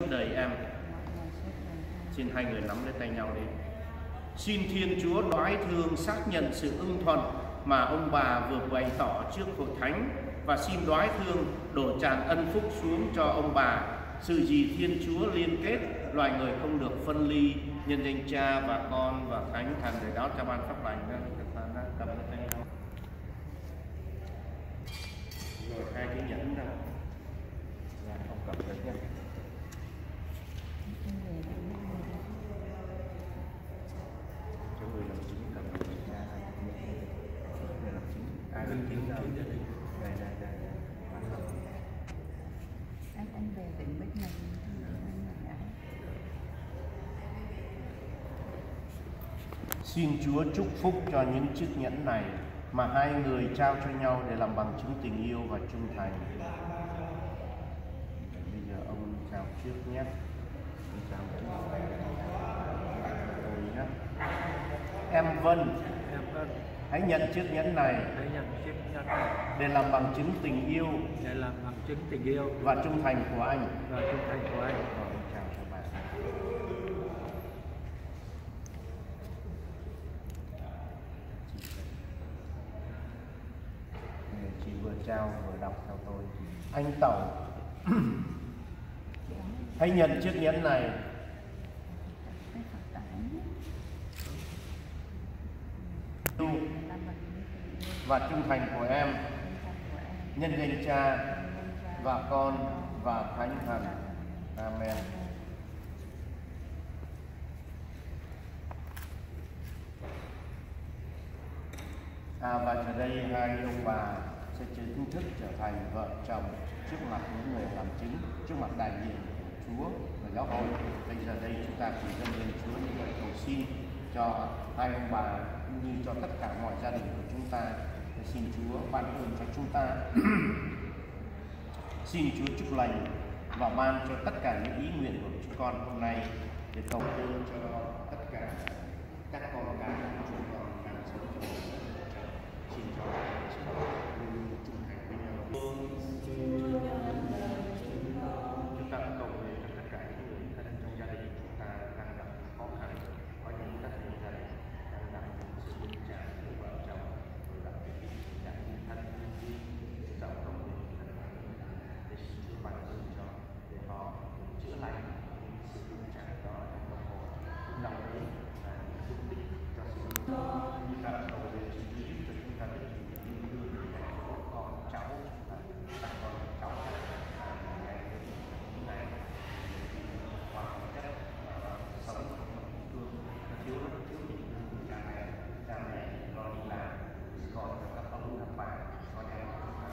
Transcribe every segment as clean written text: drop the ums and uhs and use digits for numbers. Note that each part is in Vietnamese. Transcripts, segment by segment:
Đời em. Xin hai người nắm lấy tay nhau đi. Xin Thiên Chúa đoái thương xác nhận sự ưng thuận mà ông bà vừa bày tỏ trước hội thánh, và xin đoái thương đổ tràn ân phúc xuống cho ông bà. Sự gì Thiên Chúa liên kết, loài người không được phân ly, nhân danh Cha và Con và Thánh Thần. Để đó cho ban pháp lành đó, các bạn đã cầm lấy tay nhau. Rồi hai cái nhẫn ra. Dạ, không cầm được nhé. Cho người làm chứng cầm được ra hai cái nhẫn. Người làm chứng. Ai làm chứng đâu? Đây. Anh về tỉnh Bích Mình. Xin Chúa chúc phúc cho những chiếc nhẫn này mà hai người trao cho nhau để làm bằng chứng tình yêu và trung thành. Bây giờ ông trao trước nhé. Ông trao trước tôi nhé. Em Vân, hãy nhận chiếc nhẫn này để làm bằng chứng tình yêu và trung thành của anh. Ông trao cho bạn. Chị vừa trao vừa đọc theo tôi. Anh Tẩu, hãy nhận chiếc nhẫn này và trung thành của em, nhân danh Cha và Con và Thánh Thần. Amen. Và giờ đây hai ông bà sẽ chính thức trở thành vợ chồng trước mặt những người làm chứng, trước mặt đại diện của Chúa và giáo hội. Bây giờ đây chúng ta cùng dâng lên Chúa những lời cầu xin cho hai ông bà cũng như cho tất cả mọi gia đình của chúng ta. Xin Chúa ban ơn cho chúng ta. Xin Chúa chúc lành và ban cho tất cả những ý nguyện của chúng con hôm nay, để cầu ơn cho tất cả các con cái của chúng con đang sống trong cuộc sống. Xin cho luôn luôn trung thành với nhau. Chúng ta cầu nguyện cho tất cả những người thân trong gia đình chúng ta đang gặp khó khăn, có những các gia đình đang gặp sự tình trạng của vợ chồng, rồi gặp những tình trạng như thân như giàu công việc để xin Chúa ban ơn cho để họ chữa lành sự tình trạng đó trong tâm hồn, cũng đồng ý là giúp ích cho sự chúng ta cầu nguyện sự giúp cho chúng ta được yêu thương con cháu các con cháu ngày này hoặc chất sống thương thiếu những cha mẹ lo đi làm, còn các ông các bà con em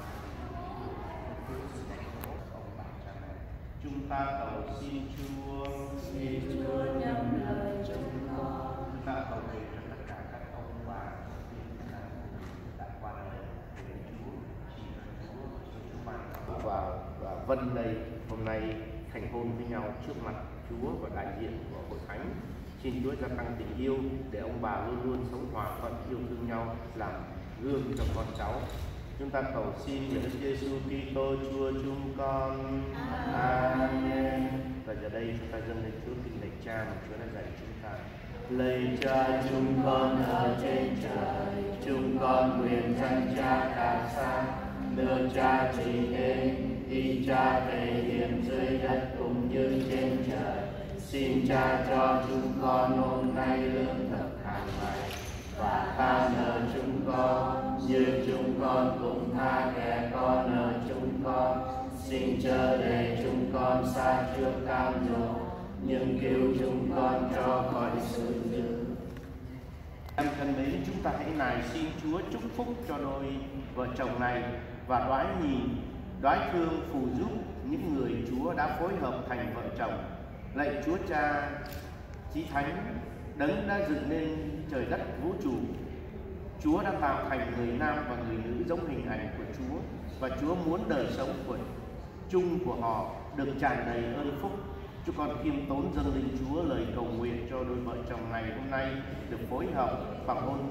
thiếu sự hạnh phúc ông bà cha mẹ. Chúng ta cầu xin Chúa nhắm lời chúng con. Chúng ta cầu nguyện cho tất cả các ông bà đã qua đời về Chúa, chỉ Chúa và Vân đây hôm nay thành hôn với nhau trước mặt Chúa và đại diện của hội thánh. Xin Chúa gia tăng tình yêu để ông bà luôn luôn sống hòa thuận, yêu thương nhau, làm gương cho con cháu. Chúng ta cầu xin nhờ Đức Giêsu Kitô Chúa chúng con. Amen. Và giờ đây chúng ta dâng lên Chúa kinh lạy Cha mà Chúa đã dạy chúng ta. Lạy Cha chúng con ở trên trời, chúng con nguyện danh Cha cả sáng, nước Cha trị đến, ý Cha thể hiện dưới đất cũng như trên trời. Xin Cha cho chúng con hôm nay lương thực hàng ngày, và tha nợ chúng con như chúng con cũng tha kẻ có nợ chúng con. Xin chớ để chúng con sa trước cam dỗ, nhưng cứu chúng con cho khỏi sự dữ. Em thân mến, chúng ta hãy nài xin Chúa chúc phúc cho đôi vợ chồng này và đoái thương phù giúp những người Chúa đã phối hợp thành vợ chồng. Lạy Chúa Cha Chí Thánh, Đấng đã dựng nên trời đất vũ trụ, Chúa đã tạo thành người nam và người nữ giống hình ảnh của Chúa, và Chúa muốn đời sống chung của họ được tràn đầy ơn phúc. Chúng con khiêm tốn dâng lên Chúa lời cầu nguyện cho đôi vợ chồng này hôm nay được phối hợp bằng hôn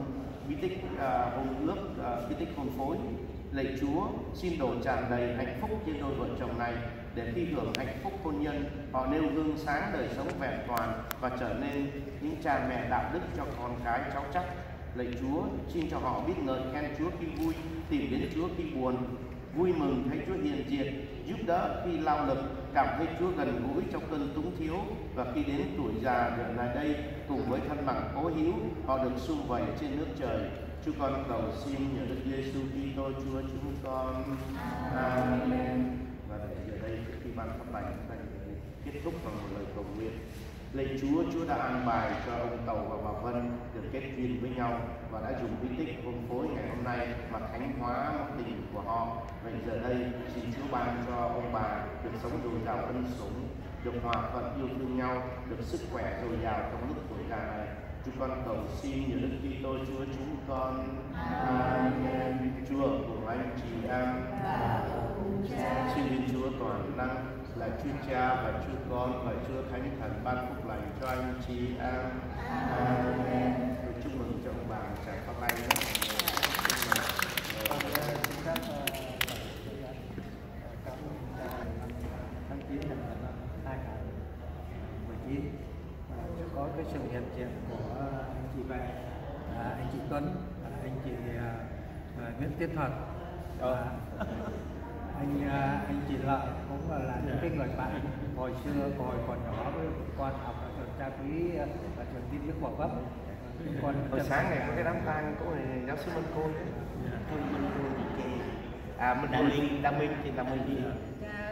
ước hôn phối. Lạy Chúa, xin đổ tràn đầy hạnh phúc trên đôi vợ chồng này để khi hưởng hạnh phúc hôn nhân, họ nêu gương sáng đời sống vẹn toàn và trở nên những cha mẹ đạo đức cho con cái cháu chắc. Lạy Chúa, xin cho họ biết ngợi khen Chúa khi vui, tìm đến Chúa khi buồn, vui mừng thấy Chúa hiện diện, giúp đỡ khi lao lực, cảm thấy Chúa gần gũi trong cơn túng thiếu, và khi đến tuổi già trở lại đây cùng với thân bằng cố hữu, họ được sum vầy trên nước trời. Chúa con cầu xin nhờ Đức Giêsu Kitô Chúa chúng con. Amen. Và để giờ đây trước khi ban pháp lành kết thúc bằng một lời cầu nguyện. Lạy Chúa, Chúa đã an bài cho ông Tàu và bà Vân được kết duyên với nhau và đã dùng bí tích hôn phối ngày hôm nay mà thánh hóa mối tình của họ. Vậy giờ đây xin Chúa ban cho ông bà được sống dồi dào ân sủng, được hòa thuận yêu thương nhau, được sức khỏe dồi dào trong lúc tuổi già này. Chúng con cầu xin nhờ Đức Kitô Chúa chúng con. Amen. Chúa cùng anh chị em. Xin Chúa toàn năng là Chúa Cha và Chúa Con và Chúa Thánh Thần ban phúc lành cho anh chị em. Amen. Chúc mừng cho ông bà trải pháp lành nhé. Tháng 9 năm 2019 có cái sự hiện diện của anh chị Vệ, anh chị Tuấn, anh chị Nguyễn Tiến Thuật, anh chị Lợi cũng là những cái người bạn hồi xưa hồi còn nhỏ với con học ở trường Tra Quý và trường Tin Đức Quảng Bắc. Hồi sáng này có cái đám tang của giáo sư Minh Côn đấy. Minh Côn thì Đa Minh thì Đa Minh đi.